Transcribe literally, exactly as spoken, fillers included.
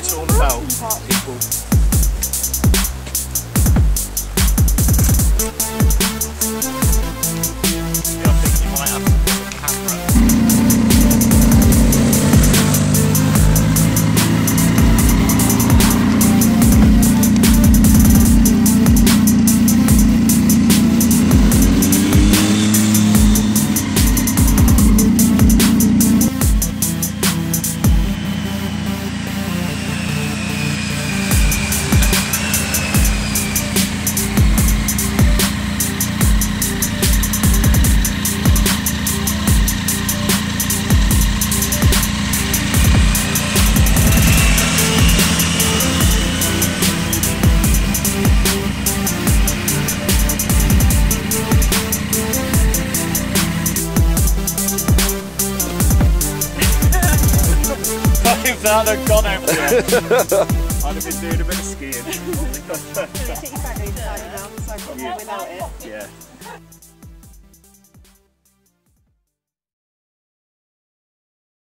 it's all about, people. Yeah, I think you might have to put the camera. If that had gone over there, I'd have been doing a bit of skiing. Take your bag inside now, so I've got one without it. Yeah.